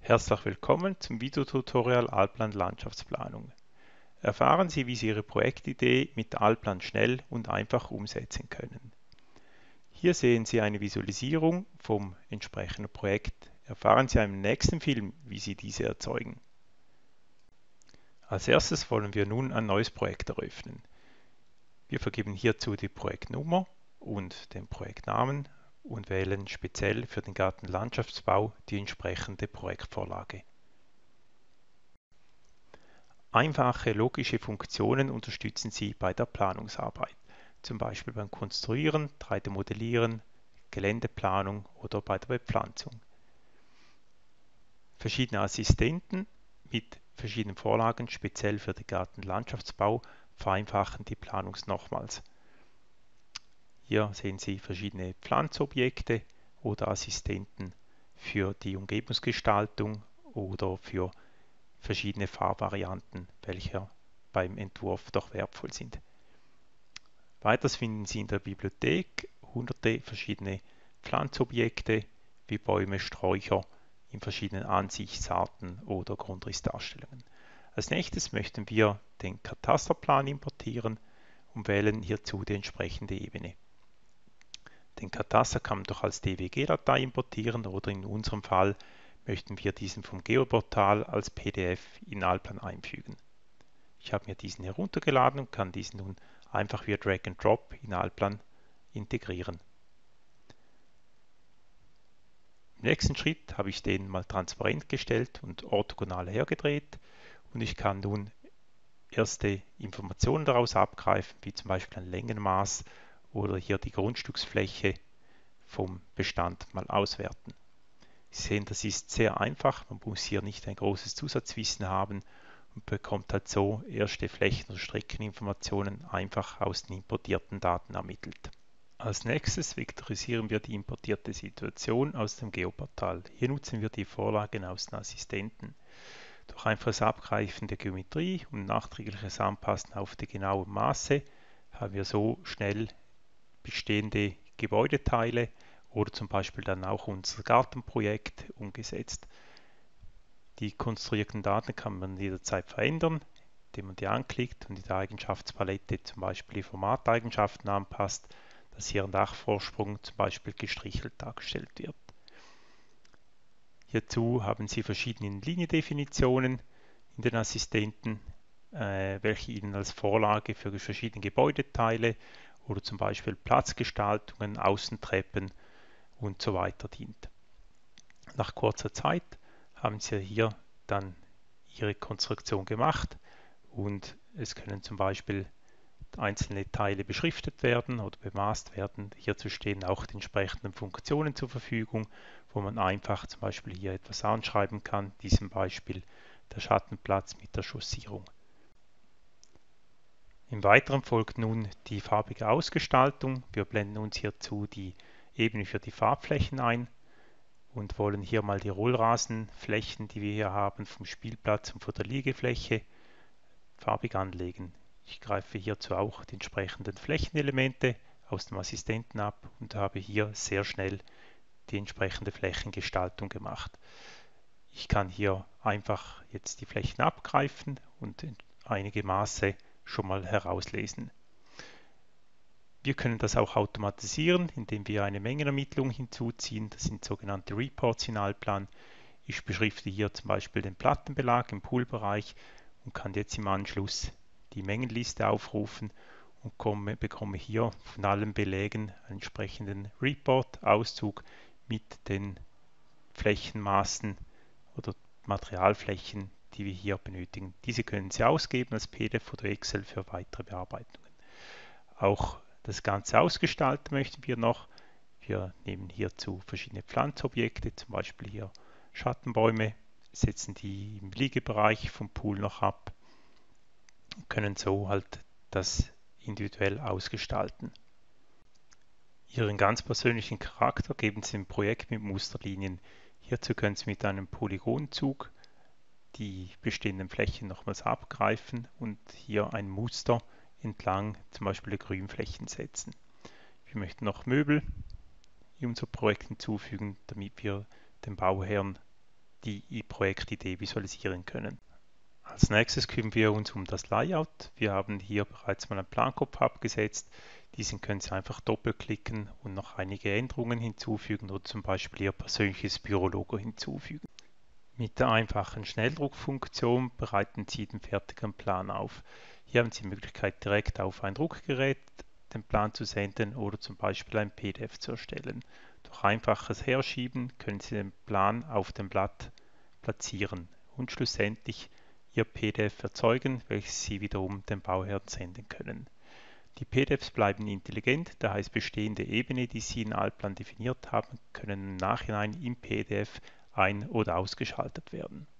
Herzlich willkommen zum Videotutorial Allplan Landschaftsplanung. Erfahren Sie, wie Sie Ihre Projektidee mit Allplan schnell und einfach umsetzen können. Hier sehen Sie eine Visualisierung vom entsprechenden Projekt. Erfahren Sie im nächsten Film, wie Sie diese erzeugen. Als erstes wollen wir nun ein neues Projekt eröffnen. Wir vergeben hierzu die Projektnummer und den Projektnamen und wählen speziell für den Gartenlandschaftsbau die entsprechende Projektvorlage. Einfache logische Funktionen unterstützen Sie bei der Planungsarbeit, zum Beispiel beim Konstruieren, 3D-Modellieren, Geländeplanung oder bei der Bepflanzung. Verschiedene Assistenten mit verschiedenen Vorlagen, speziell für den Gartenlandschaftsbau, vereinfachen die Planung nochmals. Hier sehen Sie verschiedene Pflanzobjekte oder Assistenten für die Umgebungsgestaltung oder für verschiedene Farbvarianten, welche beim Entwurf doch wertvoll sind. Weiters finden Sie in der Bibliothek hunderte verschiedene Pflanzobjekte wie Bäume, Sträucher in verschiedenen Ansichtsarten oder Grundrissdarstellungen. Als nächstes möchten wir den Katasterplan importieren und wählen hierzu die entsprechende Ebene. Den Kataster kann man doch als DWG-Datei importieren oder in unserem Fall möchten wir diesen vom Geoportal als PDF in Allplan einfügen. Ich habe mir diesen heruntergeladen und kann diesen nun einfach via Drag and Drop in Allplan integrieren. Im nächsten Schritt habe ich den mal transparent gestellt und orthogonal hergedreht und ich kann nun erste Informationen daraus abgreifen, wie zum Beispiel ein Längenmaß oder hier die Grundstücksfläche vom Bestand mal auswerten. Sie sehen, das ist sehr einfach, man muss hier nicht ein großes Zusatzwissen haben und bekommt halt so erste Flächen- oder Streckeninformationen einfach aus den importierten Daten ermittelt. Als nächstes vektorisieren wir die importierte Situation aus dem Geoportal. Hier nutzen wir die Vorlagen aus den Assistenten. Durch einfaches Abgreifen der Geometrie und nachträgliches Anpassen auf die genauen Maße haben wir so schnell bestehende Gebäudeteile oder zum Beispiel dann auch unser Gartenprojekt umgesetzt. Die konstruierten Daten kann man jederzeit verändern, indem man die anklickt und in der Eigenschaftspalette zum Beispiel die Formateigenschaften anpasst, dass hier ein Dachvorsprung zum Beispiel gestrichelt dargestellt wird. Hierzu haben Sie verschiedene Liniendefinitionen in den Assistenten, welche Ihnen als Vorlage für verschiedene Gebäudeteile oder zum Beispiel Platzgestaltungen, Außentreppen und so weiter dient. Nach kurzer Zeit haben Sie hier dann Ihre Konstruktion gemacht und es können zum Beispiel einzelne Teile beschriftet werden oder bemaßt werden. Hierzu stehen auch die entsprechenden Funktionen zur Verfügung, wo man einfach zum Beispiel hier etwas anschreiben kann, in diesem Beispiel der Schattenplatz mit der Chaussierung. Im Weiteren folgt nun die farbige Ausgestaltung. Wir blenden uns hierzu die Ebene für die Farbflächen ein und wollen hier mal die Rollrasenflächen, die wir hier haben, vom Spielplatz und von der Liegefläche farbig anlegen. Ich greife hierzu auch die entsprechenden Flächenelemente aus dem Assistenten ab und habe hier sehr schnell die entsprechende Flächengestaltung gemacht. Ich kann hier einfach jetzt die Flächen abgreifen und einige Maße schon mal herauslesen. Wir können das auch automatisieren, indem wir eine Mengenermittlung hinzuziehen. Das sind sogenannte Reports in Allplan. Ich beschrifte hier zum Beispiel den Plattenbelag im Poolbereich und kann jetzt im Anschluss die Mengenliste aufrufen und bekomme hier von allen Belägen einen entsprechenden Report-Auszug mit den Flächenmaßen oder Materialflächen, die wir hier benötigen. Diese können Sie ausgeben als PDF oder Excel für weitere Bearbeitungen. Auch das Ganze ausgestalten möchten wir noch. Wir nehmen hierzu verschiedene Pflanzobjekte, zum Beispiel hier Schattenbäume, setzen die im Liegebereich vom Pool noch ab und können so halt das individuell ausgestalten. Ihren ganz persönlichen Charakter geben Sie im Projekt mit Musterlinien. Hierzu können Sie mit einem Polygonzug die bestehenden Flächen nochmals abgreifen und hier ein Muster entlang zum Beispiel der Grünflächen setzen. Wir möchten noch Möbel in unser Projekt hinzufügen, damit wir den Bauherrn die Projektidee visualisieren können. Als nächstes kümmern wir uns um das Layout. Wir haben hier bereits mal einen Plankorb abgesetzt. Diesen können Sie einfach doppelklicken und noch einige Änderungen hinzufügen oder zum Beispiel Ihr persönliches Bürologo hinzufügen. Mit der einfachen Schnelldruckfunktion bereiten Sie den fertigen Plan auf. Hier haben Sie die Möglichkeit, direkt auf ein Druckgerät den Plan zu senden oder zum Beispiel ein PDF zu erstellen. Durch einfaches Herschieben können Sie den Plan auf dem Blatt platzieren und schlussendlich Ihr PDF erzeugen, welches Sie wiederum dem Bauherrn senden können. Die PDFs bleiben intelligent, das heißt bestehende Ebenen, die Sie in Allplan definiert haben, können im Nachhinein im PDF ein- oder ausgeschaltet werden.